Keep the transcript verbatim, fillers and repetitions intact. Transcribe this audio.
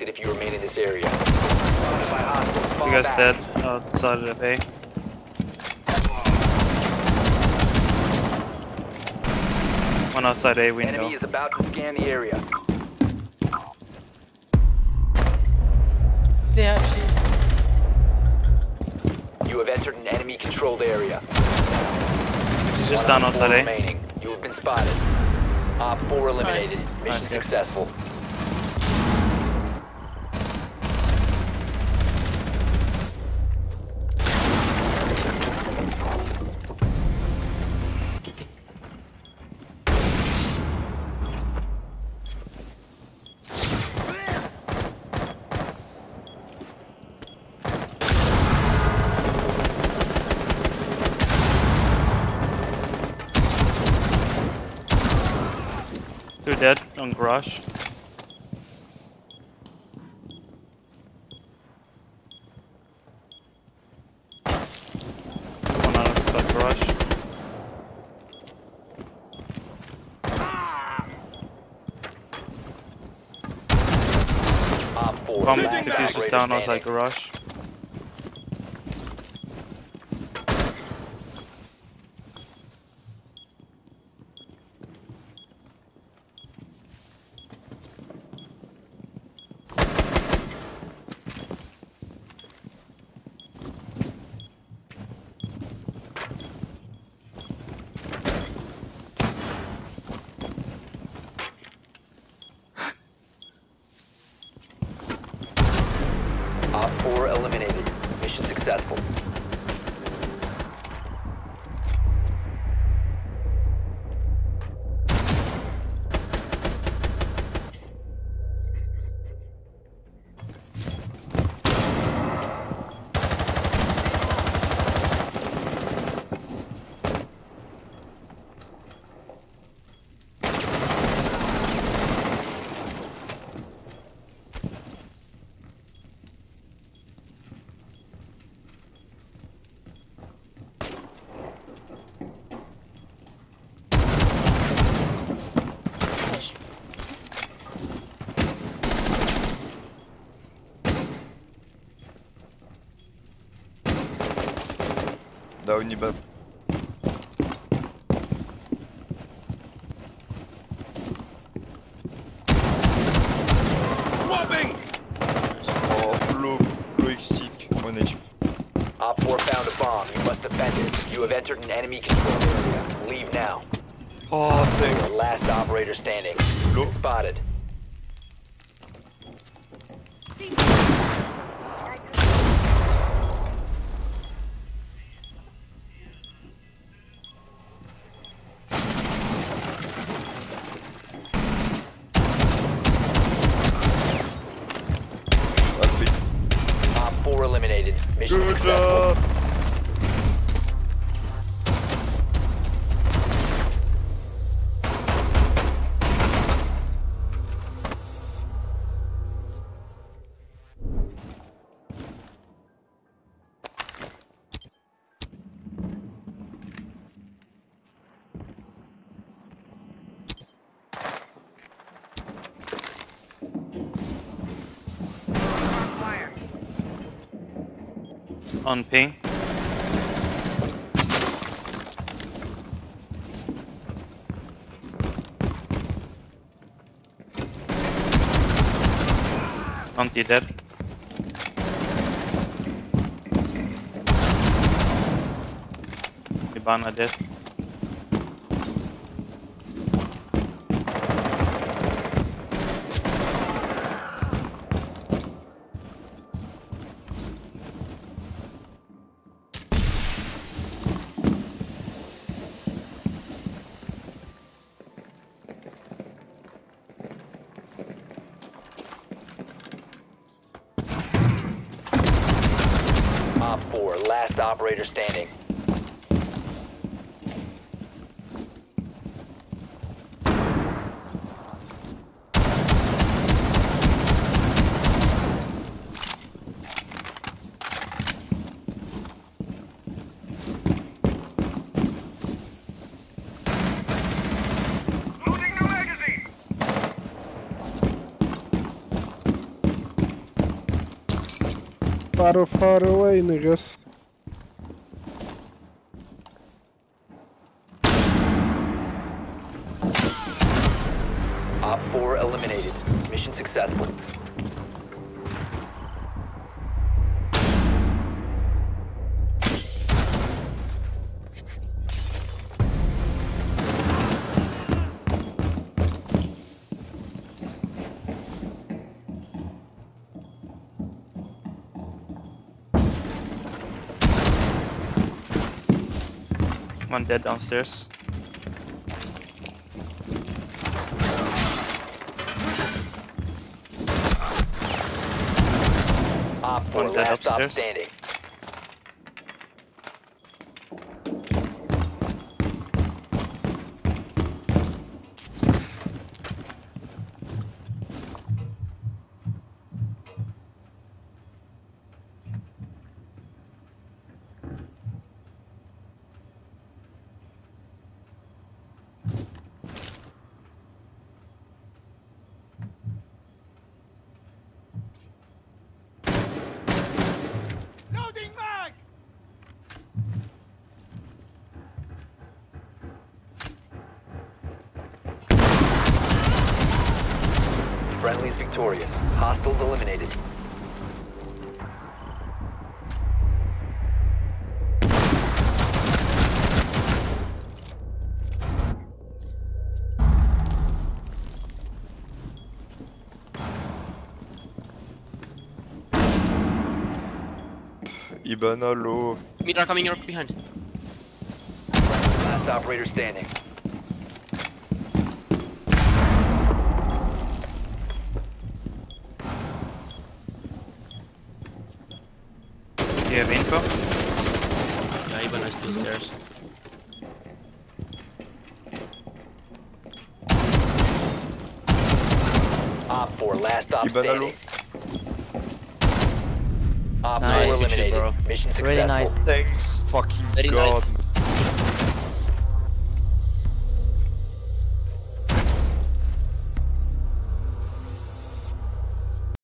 detected if you remain in this area. Spotted by hostiles. Fall You guys back. dead outside of the bay. One outside A window. Enemy is about to scan the area. They have shield. You have entered an enemy-controlled area. He's just One down op four outside A. remaining. You have been spotted. Op four eliminated. Nice. Mission Nice, guys. successful. Two dead on garage. One out of that garage. Op four. Bomb last diffuser's operator down standing. outside garage. Op four eliminated. Mission successful. Down immeuble. Swapping! Oh, low, low stick, one H P. Op four found a bomb. You must defend it. You have entered an enemy-controlled area. Leave now. Oh, thanks. The last operator standing. Low. Spotted. That's it. Op four eliminated. Mission Good successful. job. On ping. Anti dead. Ibana dead. Op four, last operator standing. Loading the magazine! Far, far away, niggas. Op four eliminated. Mission successful. One dead downstairs. Op four One dead last stop upstairs. standing. Friendly's victorious. Hostiles eliminated. Ibana low. Mid are coming up behind. Last operator standing. Do you have info? Yeah, even I still stairs. Op four last stop Ibana standing. Op Nice, four good shit, eliminated. bro. Mission successful. Really nice. Thanks fucking Very god, nice.